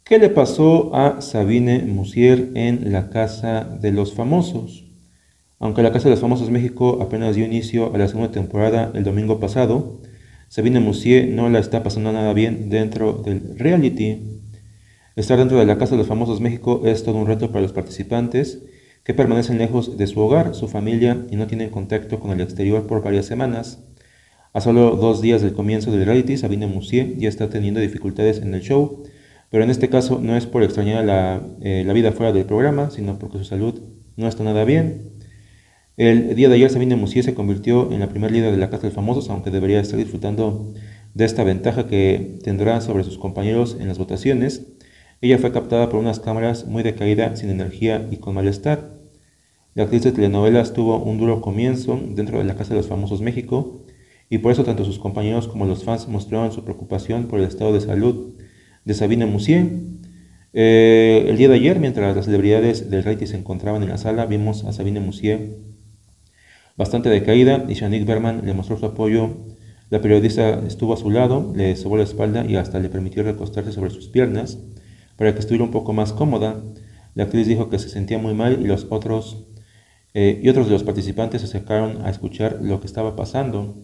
¿Qué le pasó a Sabine Musier en La Casa de los Famosos? Aunque La Casa de los Famosos México apenas dio inicio a la segunda temporada el domingo pasado, Sabine Musier no la está pasando nada bien dentro del reality. Estar dentro de la Casa de los Famosos México es todo un reto para los participantes que permanecen lejos de su hogar, su familia y no tienen contacto con el exterior por varias semanas. A solo 2 días del comienzo del reality, Sabine Musier ya está teniendo dificultades en el show, pero en este caso no es por extrañar la vida fuera del programa, sino porque su salud no está nada bien. El día de ayer Sabine Musier se convirtió en la primera líder de la Casa de los Famosos, aunque debería estar disfrutando de esta ventaja que tendrá sobre sus compañeros en las votaciones. Ella fue captada por unas cámaras muy decaída, sin energía y con malestar. La actriz de telenovelas tuvo un duro comienzo dentro de la Casa de los Famosos México y por eso tanto sus compañeros como los fans mostraron su preocupación por el estado de salud de Sabine Musier. El día de ayer, mientras las celebridades del reality se encontraban en la sala, vimos a Sabine Musier bastante decaída y Shanique Berman le mostró su apoyo. La periodista estuvo a su lado, le sobó la espalda y hasta le permitió recostarse sobre sus piernas para que estuviera un poco más cómoda. La actriz dijo que se sentía muy mal y otros de los participantes se acercaron a escuchar lo que estaba pasando.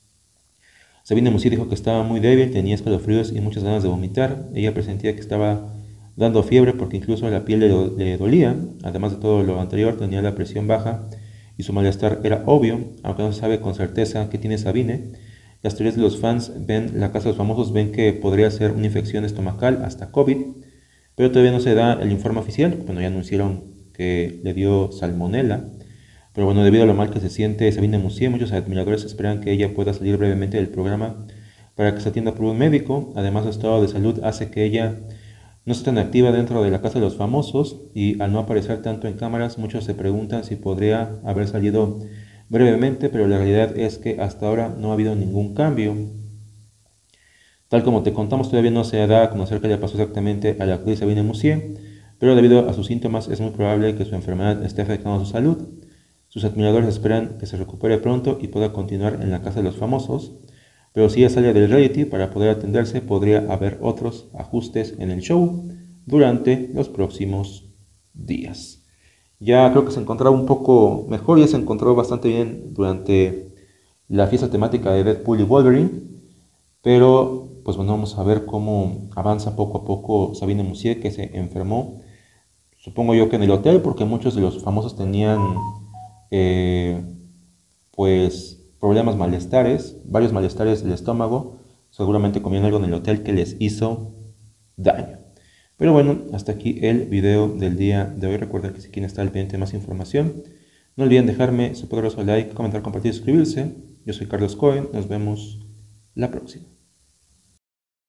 Sabine Musier dijo que estaba muy débil, tenía escalofríos y muchas ganas de vomitar. Ella presentía que estaba dando fiebre porque incluso la piel le dolía. Además de todo lo anterior, tenía la presión baja y su malestar era obvio, aunque no se sabe con certeza qué tiene Sabine. Las teorías de los fans ven, la Casa de los Famosos ven que podría ser una infección estomacal hasta COVID, pero todavía no se da el informe oficial. Bueno, ya anunciaron que le dio salmonela. Pero bueno, debido a lo mal que se siente Sabine Musier, muchos admiradores esperan que ella pueda salir brevemente del programa para que se atienda por un médico. Además, su estado de salud hace que ella no esté tan activa dentro de la Casa de los Famosos y al no aparecer tanto en cámaras, muchos se preguntan si podría haber salido brevemente, pero la realidad es que hasta ahora no ha habido ningún cambio. Tal como te contamos, todavía no se da a conocer qué le pasó exactamente a la actriz Sabine Musier, pero debido a sus síntomas es muy probable que su enfermedad esté afectando su salud. Sus admiradores esperan que se recupere pronto y pueda continuar en la Casa de los Famosos, pero si ella sale del reality para poder atenderse, podría haber otros ajustes en el show durante los próximos días. Ya creo que se encontraba un poco mejor, ya se encontró bastante bien durante la fiesta temática de Deadpool y Wolverine, pero pues bueno, vamos a ver cómo avanza poco a poco Sabine Musier, que se enfermó, supongo yo que en el hotel, porque muchos de los famosos tenían eh, pues problemas malestares, varios malestares del estómago, seguramente comieron algo en el hotel que les hizo daño. Pero bueno, hasta aquí el video del día de hoy. Recuerden que si quieren estar al pendiente de más información, no olviden dejarme su poderoso like, comentar, compartir y suscribirse. Yo soy Carlos Cohen, nos vemos la próxima.